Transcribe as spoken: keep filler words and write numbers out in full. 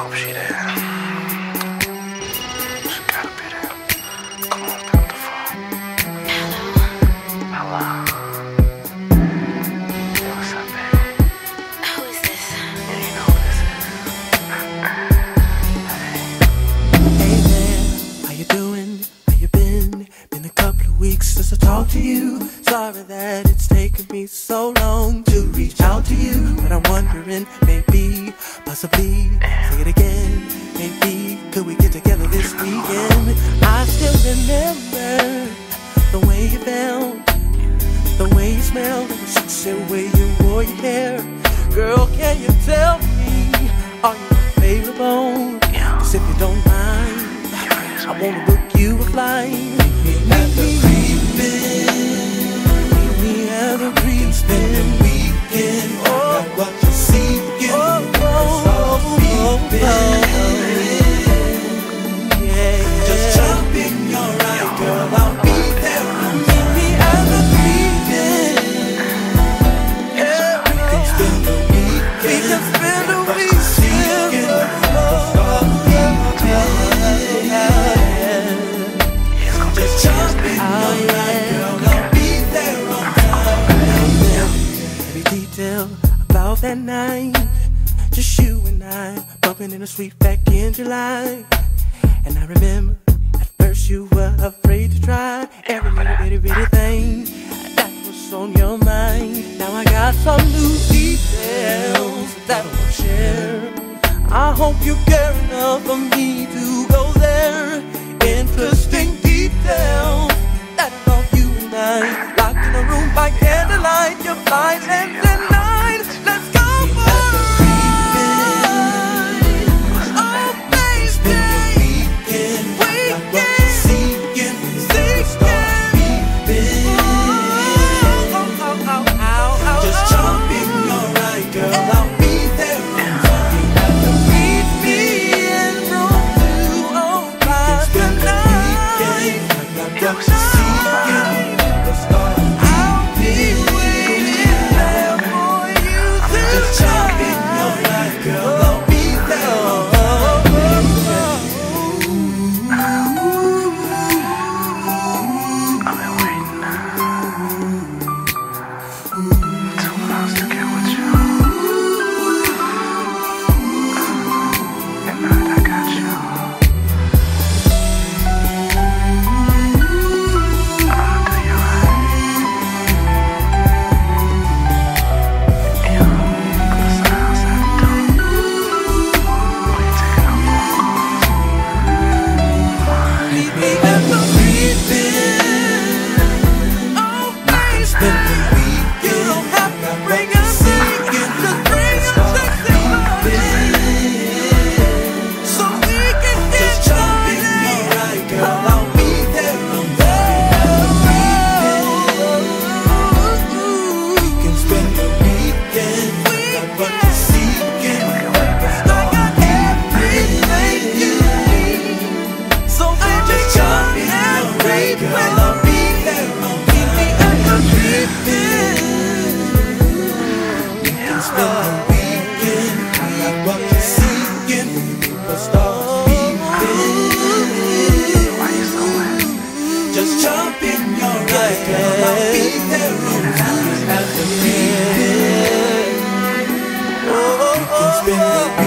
hope she there. She gotta be there. Come on, pick up the phone. Hello. Hello. Hey, what's up, baby? Who is this? Yeah, you know who this is. Hey there, how you doing? How you been? Been a couple of weeks since I talked to you. Sorry that it's taken me so long to reach out to you, but I'm wondering, maybe, possibly, say it again, maybe, could we get together this weekend? I still remember the way you felt, the way you smelled, the sexy way you wore your hair. Girl, can you tell me, are you available? Cause if you don't mind, I wanna book you a flight. Meet me at the Reefin. Meet me at the Reefin. Spend the weekend. Oh, got what you see again. Oh, oh, oh, oh, yeah. Just jump in your ride, girl. I'll be there. Meet me at the Reefin. Yeah, we can spend the weekend. We can spend the weekend. Just jump in your ride, girl. I'll be there on time. Every detail about that night, just you and I bumping in the street back in July. And I remember at first you were afraid to try every little bitty bitty thing that was on your mind. Now I got some new details that I want to share. I hope you care enough for me to go there. Interesting details that involve you and I, locked in a room by candlelight. Your flight ends at nine. Let's go for a ride. Oh baby, spend the weekend. Weekend, seeking, seeking. Oh, oh, oh, oh, oh, oh. Just jump in your ride, girl. I'll be there on time. Meet me in room two oh five tonight. Got what you seeking, the stars. I'll be waiting there for you to just jump in your ride, girl. I'll be there on time. I've been waiting two months to get with you. And now I got you. Just jump in your ride, girl. I'll be there on time. At the Reefin. Oh, oh, oh, oh.